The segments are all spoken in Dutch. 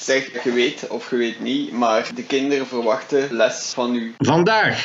Zeg, je weet of je weet niet, maar de kinderen verwachten les van u. Vandaag.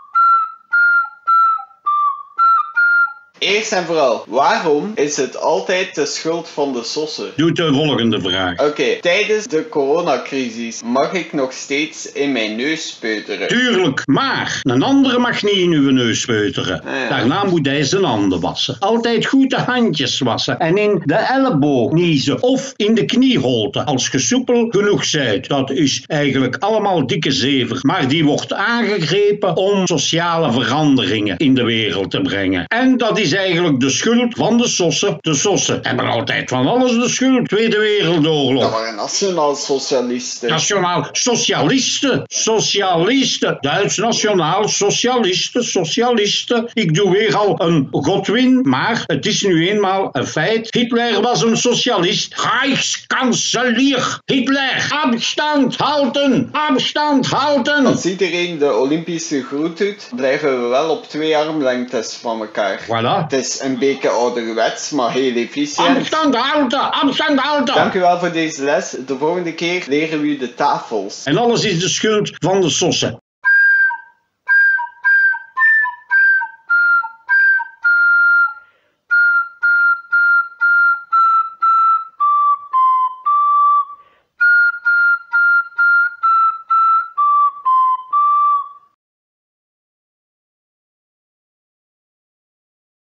Eerst en vooral, waarom is het altijd de schuld van de sossen? Doe de volgende vraag. Oké, tijdens de coronacrisis mag ik nog steeds in mijn neus peuteren. Tuurlijk, maar een andere mag niet in uw neus peuteren. Ja. Daarna moet hij zijn handen wassen. Altijd goed de handjes wassen. En in de elleboog niezen of in de knieholte. Als je soepel genoeg zijt. Dat is eigenlijk allemaal dikke zever. Maar die wordt aangegrepen om sociale veranderingen in de wereld te brengen. En dat is eigenlijk de schuld van de sossen. De sossen hebben altijd van alles de schuld. Tweede Wereldoorlog. Dat waren nationaal socialisten. Nationaal socialisten. Socialisten. Duits nationaal socialisten. Socialisten. Ik doe weer al een godwin, maar het is nu eenmaal een feit. Hitler was een socialist. Rijkskanselier. Hitler. Afstand houden. Afstand houden. Als iedereen de Olympische groet doet, blijven we wel op 2 armlengtes van elkaar. Voilà. Het is een beetje ouderwets, maar heel efficiënt. Afstand houden. Afstand houden. Dank u wel voor deze les. De volgende keer leren we u de tafels. En alles is de schuld van de sossen.